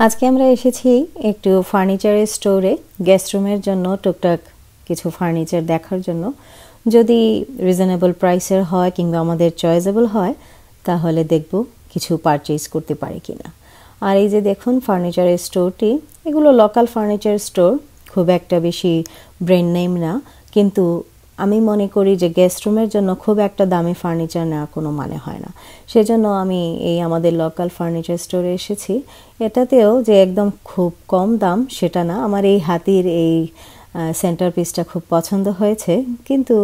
আজকে আমরা এসেছি একটু ফার্নিচারের স্টোরে গেস্ট রুমের জন্য টুকটাক কিছু ফার্নিচার দেখার জন্য। যদি রিজনেবল প্রাইসের হয় কিংবা আমাদের চয়েসেবল হয় তাহলে দেখব কিছু পারচেজ করতে পারি কিনা। আর এই যে দেখুন ফার্নিচারের স্টোরটি, এগুলো লোকাল ফার্নিচার স্টোর, খুব একটা বেশি ব্র্যান্ড নেম না, কিন্তু আমি মনে করি যে গেস্ট রুমের জন্য খুব একটা দামি ফার্নিচার নেওয়ার কোনো মানে হয় না। সেজন্য আমি এই আমাদের লোকাল ফার্নিচার স্টোরে এসেছি। এটাতেও যে একদম খুব কম দাম সেটা না, আমার এই হাতির এই সেন্টার পিসটা খুব পছন্দ হয়েছে, কিন্তু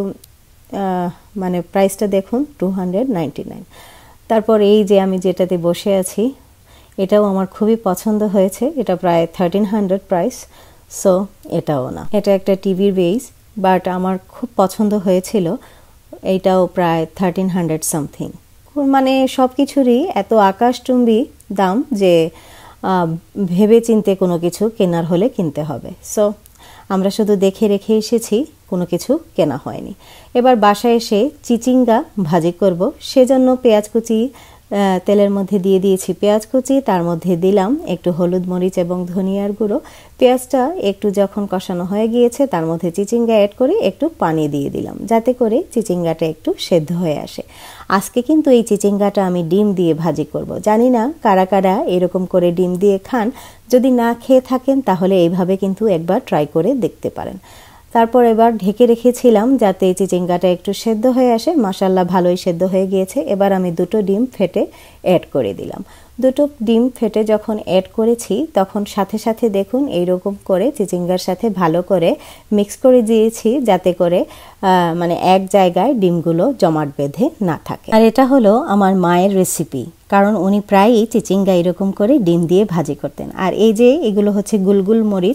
মানে প্রাইসটা দেখুন 299। তারপর এই যে আমি যেটাতে বসে আছি এটাও আমার খুবই পছন্দ হয়েছে, এটা প্রায় 1300 প্রাইস। সো এটাও না, এটা একটা টিভির বেস, বাট আমার খুব পছন্দ হয়েছিল, এইটাও প্রায় 1300 সামথিং। মানে সব কিছুরই এত আকাশচুম্বী দাম যে ভেবে চিন্তে কোনো কিছু কেনার হলে কিনতে হবে। সো আমরা শুধু দেখে রেখে এসেছি, কোনো কিছু কেনা হয়নি। এবার বাসায় এসে চিচিঙ্গা ভাজি করব, সেজন্য পেঁয়াজ কুচি তেলের মধ্যে দিয়ে দিয়েছি পেঁয়াজ কুচি, তার মধ্যে দিলাম একটু হলুদ মরিচ এবং ধনিয়ার গুঁড়ো। পেঁয়াজটা একটু যখন কষানো হয়ে গিয়েছে তার মধ্যে চিচিঙ্গা অ্যাড করে একটু পানি দিয়ে দিলাম, যাতে করে চিচিঙ্গাটা একটু সেদ্ধ হয়ে আসে। আজকে কিন্তু এই চিচিঙ্গাটা আমি ডিম দিয়ে ভাজি করব। জানি না কারা কারা এরকম করে ডিম দিয়ে খান, যদি না খেয়ে থাকেন তাহলে এইভাবে কিন্তু একবার ট্রাই করে দেখতে পারেন। তারপর এবার ঢেকে রেখেছিলাম যাতে চিচিঙ্গাটা একটু সেদ্ধ হয়ে আসে। মাশাআল্লাহ ভালোই সেদ্ধ হয়ে গিয়েছে। এবার আমি দুটো ডিম ফেটে অ্যাড করে দিলাম। দুটো ডিম ফেটে যখন অ্যাড করেছি তখন সাথে সাথে দেখুন এইরকম করে চিচিঙ্গার সাথে ভালো করে মিক্স করে দিয়েছি, যাতে করে মানে এক জায়গায় ডিমগুলো জমাট বেঁধে না থাকে। আর এটা হলো আমার মায়ের রেসিপি, কারণ উনি প্রায়ই চিচিঙ্গা এরকম করে ডিম দিয়ে ভাজি করতেন। আর এই যে এগুলো হচ্ছে গুলগুল মরিচ,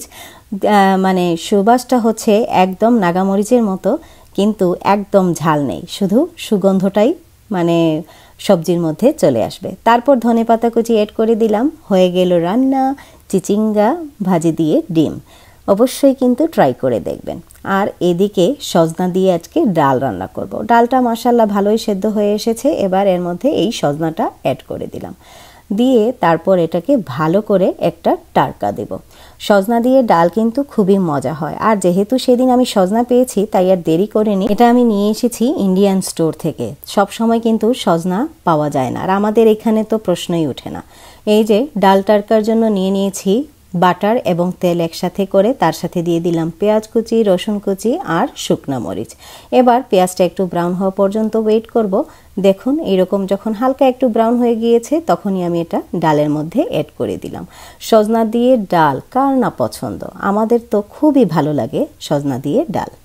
মানে সুবাসটা হচ্ছে একদম নাগামরিচের মতো, কিন্তু একদম ঝাল নেই, শুধু সুগন্ধটাই মানে সবজির মধ্যে চলে আসবে। তারপর ধনেপাতা কুচি অ্যাড করে দিলাম, হয়ে গেল রান্না চিচিঙ্গা ভাজি দিয়ে ডিম। অবশ্যই কিন্তু ট্রাই করে দেখবেন। আর এদিকে সজনা দিয়ে আজকে ডাল রান্না করব। ডালটা মাশাআল্লাহ ভালোই সেদ্ধ হয়ে এসেছে। এবার এর মধ্যে এই সজনাটা অ্যাড করে দিলাম, দিয়ে তারপর এটাকে ভালো করে একটা টাড়কা দেব। সজনা দিয়ে ডাল কিন্তু খুবই মজা হয়। আর যেহেতু সেদিন আমি সজনা পেয়েছি তাই আর দেরি করিনি, এটা আমি নিয়ে এসেছি ইন্ডিয়ান স্টোর থেকে। সব সময় কিন্তু সজনা পাওয়া যায় না, আর আমাদের এখানে তো প্রশ্নই ওঠে না। এই যে ডাল টাড়কার জন্য নিয়ে নিয়েছি বাটার এবং তেল একসাথে করে, তার সাথে দিয়ে দিলাম পেঁয়াজ কুচি, রসুন কুচি আর শুকনা মরিচ। এবার পেঁয়াজটা একটু ব্রাউন হওয়া পর্যন্ত ওয়েট করব। দেখুন এইরকম যখন হালকা একটু ব্রাউন হয়ে গিয়েছে তখনই আমি এটা ডালের মধ্যে অ্যাড করে দিলাম। সজনা দিয়ে ডাল কার না পছন্দ, আমাদের তো খুবই ভালো লাগে সজনা দিয়ে ডাল।